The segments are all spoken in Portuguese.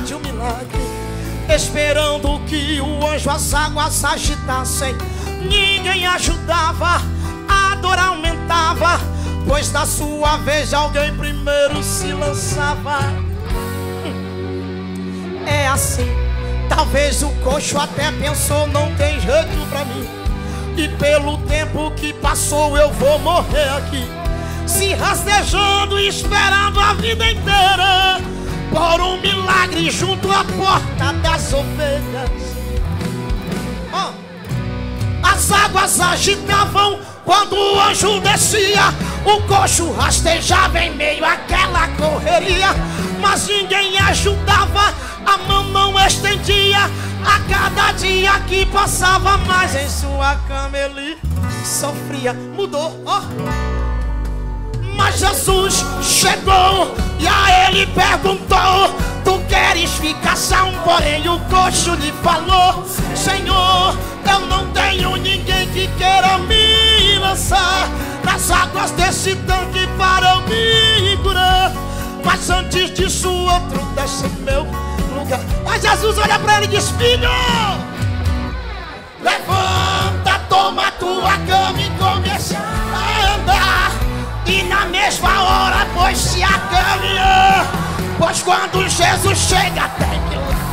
de um milagre, esperando que o anjo as águas agitassem. Ninguém ajudava, a dor aumentava, pois da sua vez alguém primeiro se lançava. É assim, talvez o coxo até pensou, não tem jeito pra mim, e pelo tempo que passou eu vou morrer aqui, se rastejando e esperando a vida inteira por um milagre junto à porta das ovelhas. As águas agitavam quando o anjo descia, o coxo rastejava em meio àquela correria, mas ninguém ajudava, a mão não estendia. A cada dia que passava mais em sua cama ele sofria. Mudou, Mas Jesus chegou e a ele perguntou: tu queres ficar são? Porém o coxo lhe falou: Senhor, eu não tenho ninguém que queira me lançar nas águas desse tanque para eu me curar. Mas antes disso outro desce em meu lugar. Mas Jesus olha para ele e diz: filho, levanta, toma tua cama e começa a andar. E na mesma hora pôs-se a caminhar, pois quando Jesus chega tem milagre.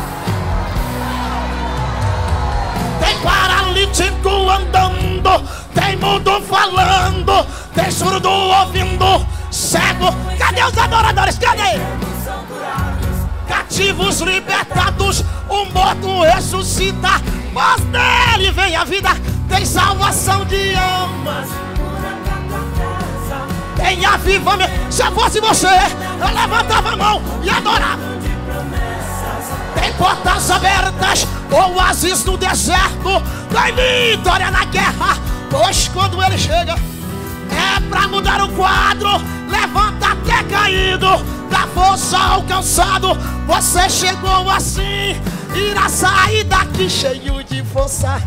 Tem paralítico andando, tem mudo falando, tem surdo ouvindo, cego. Cadê os adoradores? Cadê? Cativos libertados, o morto ressuscita, mas dele vem a vida. Tem salvação de almas, tem avivamento. Se eu fosse você, eu levantava a mão e adorava. Tem portas abertas, oásis no deserto, tem vitória na guerra, pois quando ele chega é pra mudar o quadro. Levanta até caído, dá força ao cansado. Você chegou assim, irá sair daqui cheio de força.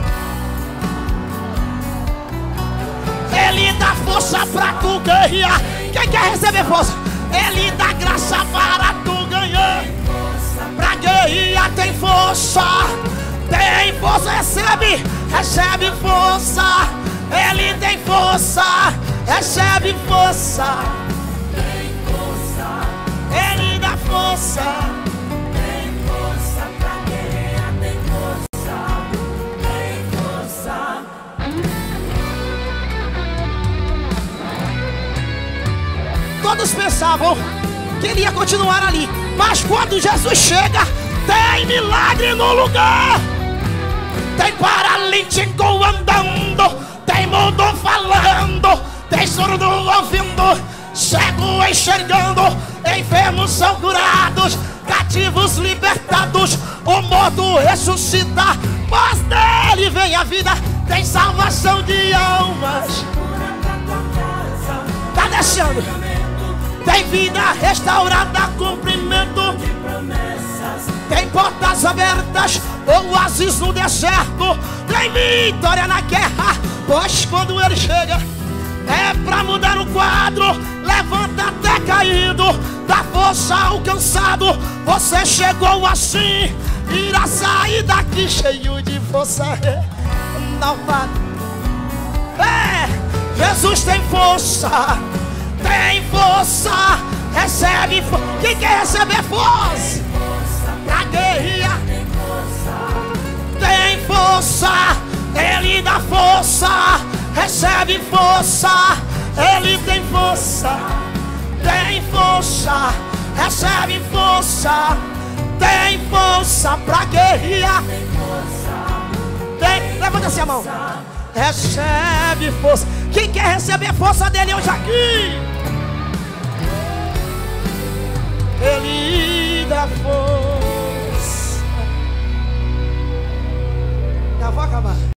Ele dá força pra tu ganhar. Quem quer receber força? Ele dá graça para tu ganhar. Pra guerrear tem força, tem força, recebe, recebe força. Ele tem força, recebe força. Tem força, ele dá força. Tem força pra guerrear, tem força, tem força. Todos pensavam que ele ia continuar ali, mas quando Jesus chega, tem milagre no lugar. Tem paralítico andando, tem mudo falando, tem surdo ouvindo, cego enxergando, enfermos são curados, cativos libertados, o morto ressuscita, mas dele vem a vida. Tem salvação de almas, tá descendo. Tem vida restaurada, cumprimento, tem portas abertas, oásis no deserto, tem vitória na guerra, pois quando ele chega é pra mudar o quadro. Levanta até caído, dá força ao cansado. Você chegou assim, irá sair daqui cheio de força renovada. Jesus tem força, tem força, recebe força. Quem quer receber força? Pra guerrear tem força, ele dá força, recebe força. Ele tem força, tem força, recebe força. Tem força pra guerrear. Tem, levanta assim a mão. Recebe força. Quem quer receber força dele hoje aqui? Ele dá força. Já vou acabar.